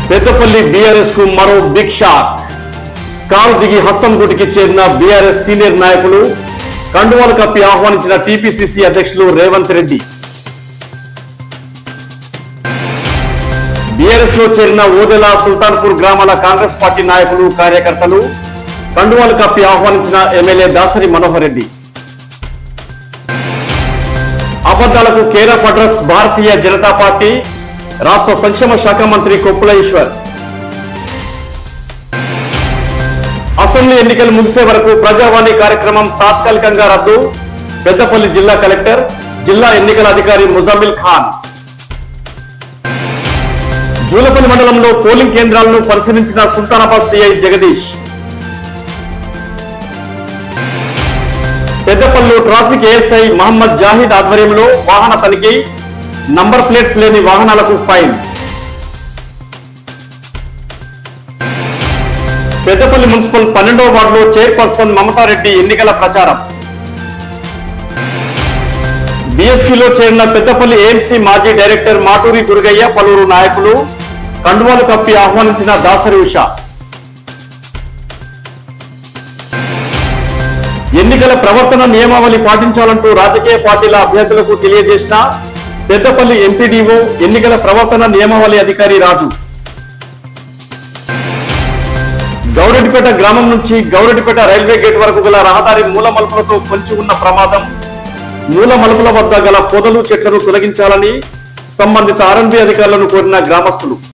Peddapalli BRS కు మరో big shock. Car దిగి హస్తం గుటికి చేరిన బీఆర్ఎస్ సీనియర్ నాయకులు, కండువాలు కప్పి ఆహ్వానించిన టీపీసీసీ అధ్యక్షులు రేవంత్ రెడ్డి. బీఆర్ఎస్ లో చేరిన ఓదెల, సుల్తాన్పూర్ గ్రామాల కాంగ్రెస్ పార్టీ నాయకులు, కార్యకర్తలు, కండువాలు కప్పి ఆహ్వానించిన ఎమ్మెల్యే దాసరి మనోహర్ రెడ్డి. అబద్ధాలకు care of address Bharatiya Janata Party, రాష్ట్ర సంక్షేమ శాఖ మంత్రి కొప్పుల ఈశ్వర్. అసెంబ్లీ ఎన్నికలు ముగిసే వరకు ప్రజావాణి కార్యక్రమం తాత్కాలికంగా రద్దు. పెద్దపల్లి జిల్లా కలెక్టర్, జిల్లా ఎన్నికల అధికారి ముజామిల్ ఖాన్. జూలపల్లి మండలంలో పోలింగ్ కేంద్రాలను పరిశీలించిన సుల్తానాబాద్ సిఐ జగదీష్. పెద్దపల్లిలో ట్రాఫిక్ ఏఎస్ఐ మహమ్మద్ జాహిద్ ఆధ్వర్యంలో వాహన తనిఖీ, నంబర్ ప్లేట్స్ లేని వాహనాలకు ఫైన్. పెద్దపల్లి మున్సిపల్ 12వ వార్డులో చైర్పర్సన్ మమతారెడ్డి ఎన్నికల ప్రచారం. బీఎస్పీలో చేరిన పెద్దపల్లి ఏఎంసీ మాజీ డైరెక్టర్ మాటూరి గురుగయ్య, పలువురు నాయకులు, కండువాలు కప్పి ఆహ్వానించిన దాసరి ఉష. ఎన్నికల ప్రవర్తన నియమావళి పాటించాలంటూ రాజకీయ పార్టీల అభ్యర్థులకు తెలియజేసిన పెద్దపల్లి ఎంపీడీఓ, ఎన్నికల ప్రవర్తన నియమావళి అధికారి రాజు. గౌరెడ్డిపేట గ్రామం నుంచి గౌరెడ్డిపేట రైల్వే గేట్ వరకు గల రహదారి మూల మలుపులతో పొంచి ఉన్న ప్రమాదం. మూల మలుపుల వద్ద గల పొదలు, చెట్లను తొలగించాలని సంబంధిత ఆర్ఎండ్బీ అధికారులను కోరిన గ్రామస్తులు.